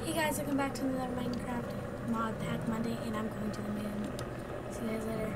Hey guys, welcome back to another Minecraft Mod Pack Monday, and I'm going to the moon. See you guys later.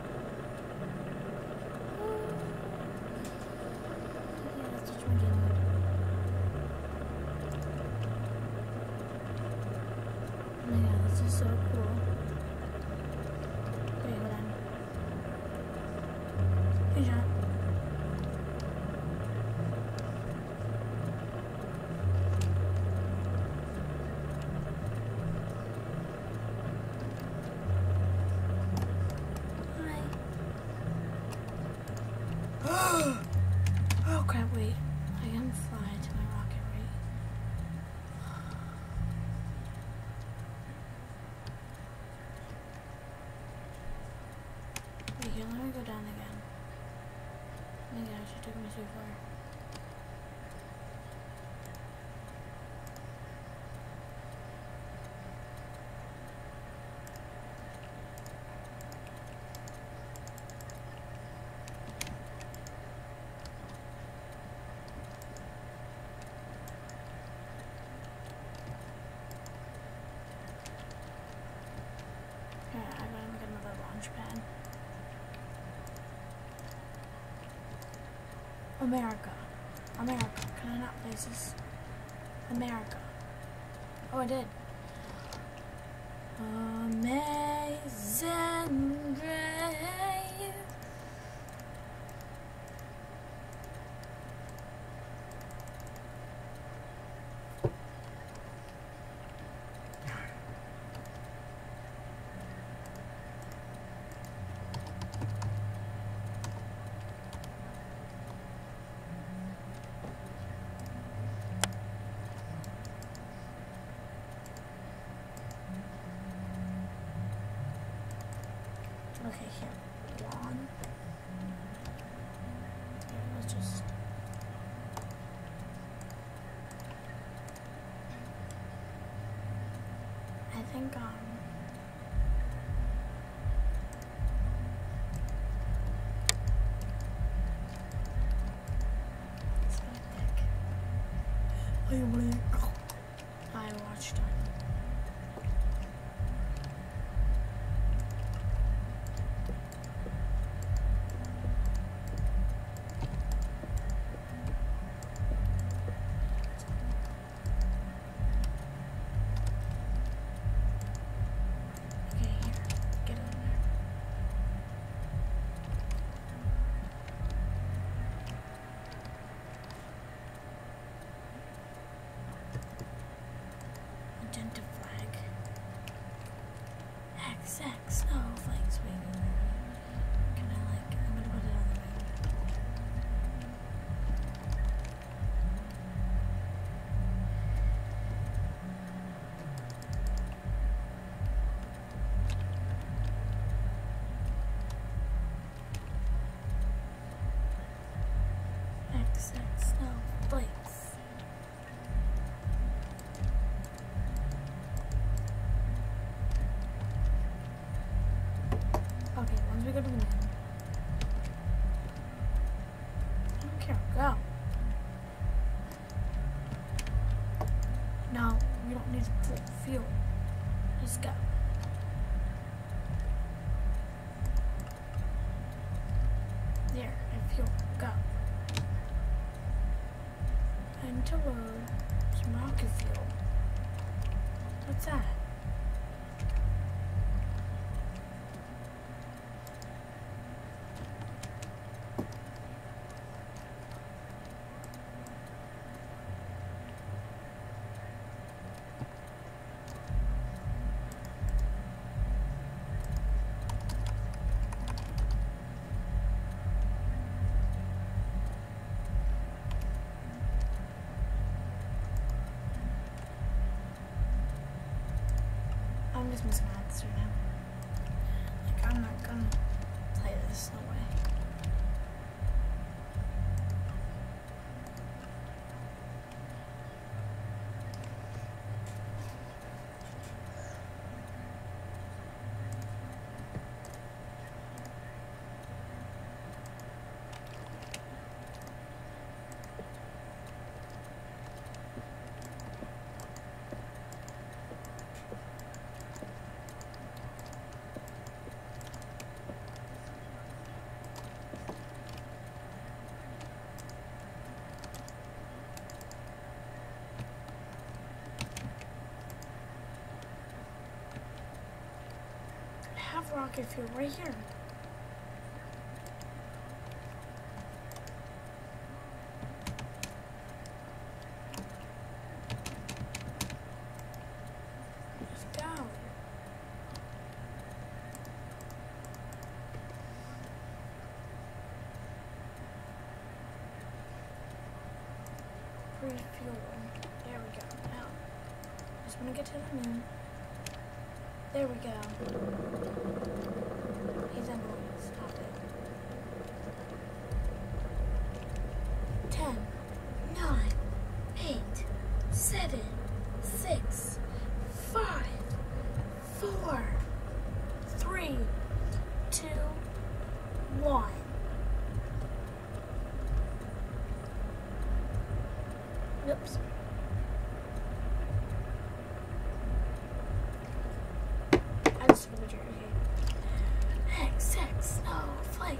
Yeah, let's switch my game mode. Oh my god, this is so cool. Wait, hold on. Good job. Oh crap, wait. I can fly to my rocket, right? Wait, here, let me go down again. Oh my gosh, it took me too far. I gotta make another launch pad. America. America. Can I not place this? America. Oh, I did. Amazing Grace. Okay, here. One. Here, let's just. I think, it's my dick. I watched it. Flag. XX snowflakes. Wait. Can I I'm gonna put it on the moon. XX snowflakes. Okay, once we go to the moon, I don't care, go. No, we don't need full fuel. Just go. There, and fuel, go. And to load some rocket fuel. What's that? I'm just missing my answer now. I'm not gonna play this, no way. rocket fuel right here. Let's go. Refuel. There we go. Now, just want to get to the moon. There we go. He's annoying. Stop it. 10, 9, 8, 7, 6, 5, 4, 3, 2, 1. Oops. I just took a picture. Okay. XX, no, flight.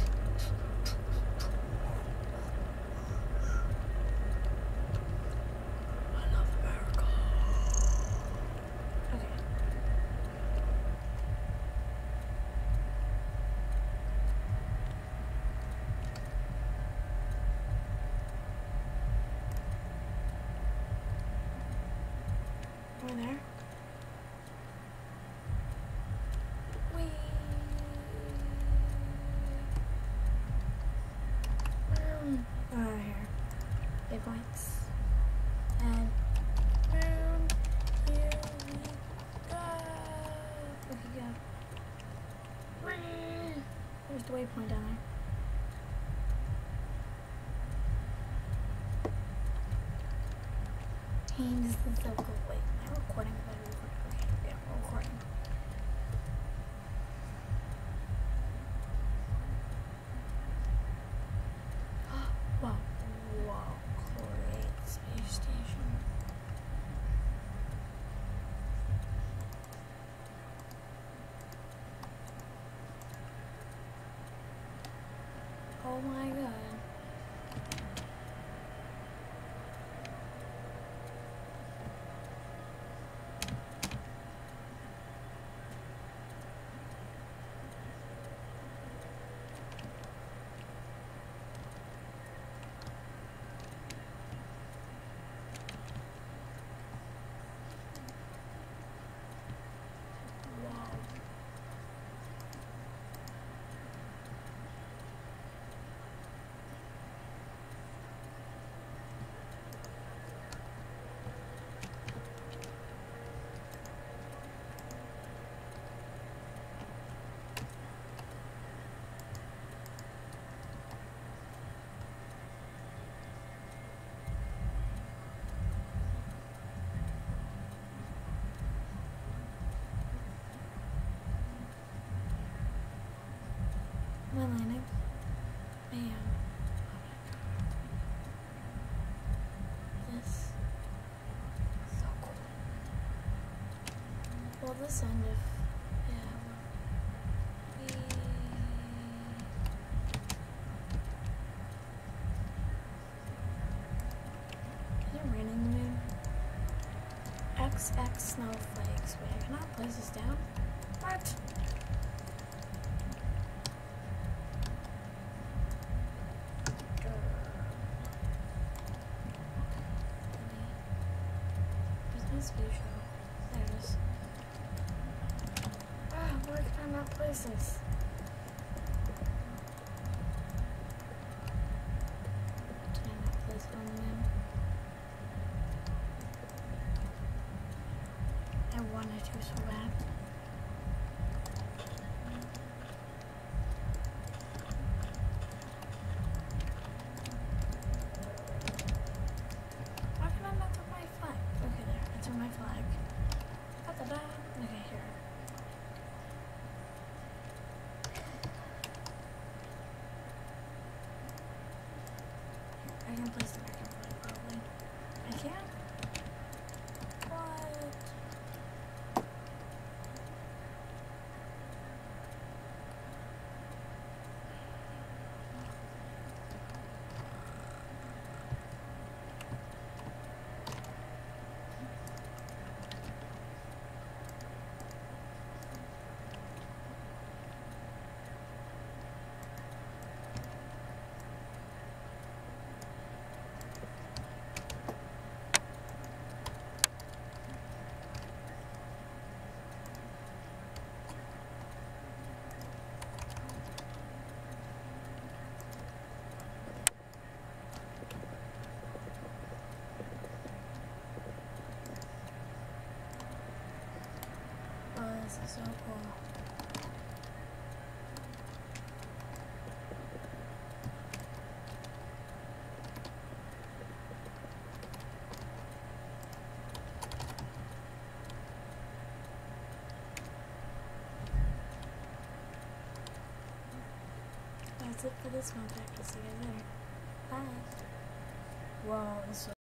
I love America. Okay. Over there. Whee! Here. Big points. And boom. Here we go. Okay, go. Whee! There's the waypoint down there. Teams, this is so cool. Wait, am I recording? Okay, yeah, we're recording. Wow. Wow. Great space station. Oh my god. Am I landing? I am. Oh my god. This is so cool. Well, this end if Is it raining the moon? XX snowflakes. Wait, I cannot place this down? What? There it is. Ah, where can I not place this? Can I not place it on the moon? I wanted to so bad. Why can I not put my flag? Okay, there. It's on my flag. Da-da-da. Okay, here. I can place the American flag probably. I can? What? This is so cool. That's it for this ModPack. See you guys later. Bye. Wow, this